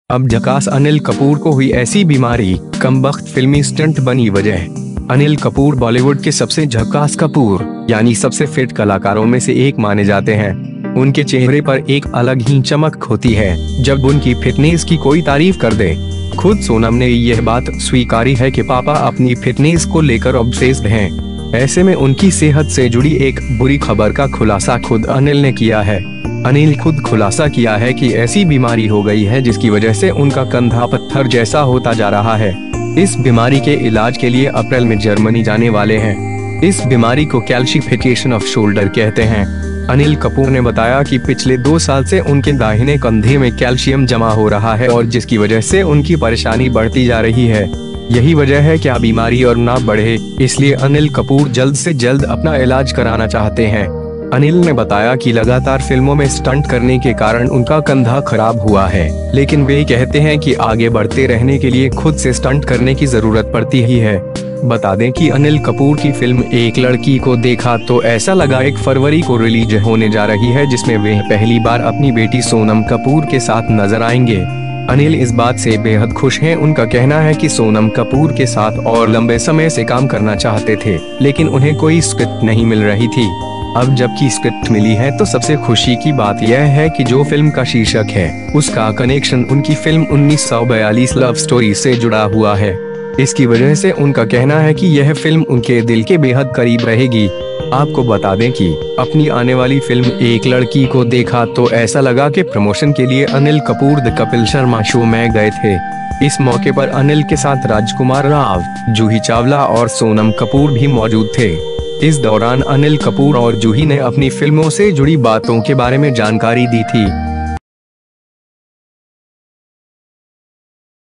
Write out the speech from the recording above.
अब झकास अनिल कपूर को हुई ऐसी बीमारी, कमबख्त फिल्मी स्टंट बनी वजह। अनिल कपूर बॉलीवुड के सबसे झकास कपूर यानी सबसे फिट कलाकारों में से एक माने जाते हैं। उनके चेहरे पर एक अलग ही चमक होती है जब उनकी फिटनेस की कोई तारीफ कर दे। खुद सोनम ने यह बात स्वीकारी है कि पापा अपनी फिटनेस को लेकर ऑब्सेस्ड हैं। ऐसे में उनकी सेहत से जुड़ी एक बुरी खबर का खुलासा खुद अनिल ने किया है। अनिल खुद खुलासा किया है कि ऐसी बीमारी हो गई है जिसकी वजह से उनका कंधा पत्थर जैसा होता जा रहा है। इस बीमारी के इलाज के लिए अप्रैल में जर्मनी जाने वाले हैं। इस बीमारी को कैल्शिफिकेशन ऑफ शोल्डर कहते हैं। अनिल कपूर ने बताया कि पिछले 2 साल से उनके दाहिने कंधे में कैल्शियम जमा हो रहा है और जिसकी वजह से उनकी परेशानी बढ़ती जा रही है। यही वजह है कि बीमारी और ना बढ़े, इसलिए अनिल कपूर जल्द से जल्द अपना इलाज कराना चाहते हैं। अनिल ने बताया कि लगातार फिल्मों में स्टंट करने के कारण उनका कंधा खराब हुआ है, लेकिन वे कहते हैं कि आगे बढ़ते रहने के लिए खुद से स्टंट करने की जरूरत पड़ती ही है। बता दें कि अनिल कपूर की फिल्म एक लड़की को देखा तो ऐसा लगा 1 फरवरी को रिलीज होने जा रही है, जिसमें वे पहली बार अपनी बेटी सोनम कपूर के साथ नजर आएंगे। अनिल इस बात से बेहद खुश हैं। उनका कहना है कि सोनम कपूर के साथ और लंबे समय से काम करना चाहते थे, लेकिन उन्हें कोई स्क्रिप्ट नहीं मिल रही थी। अब जबकि स्क्रिप्ट मिली है तो सबसे खुशी की बात यह है कि जो फिल्म का शीर्षक है उसका कनेक्शन उनकी फिल्म 1942 लव स्टोरी से जुड़ा हुआ है। इसकी वजह से उनका कहना है कि यह फिल्म उनके दिल के बेहद करीब रहेगी। आपको बता दें कि अपनी आने वाली फिल्म एक लड़की को देखा तो ऐसा लगा कि प्रमोशन के लिए अनिल कपूर द कपिल शर्मा शो में गए थे। इस मौके पर अनिल के साथ राजकुमार राव, जूही चावला और सोनम कपूर भी मौजूद थे। इस दौरान अनिल कपूर और जूही ने अपनी फिल्मों से जुड़ी बातों के बारे में जानकारी दी थी।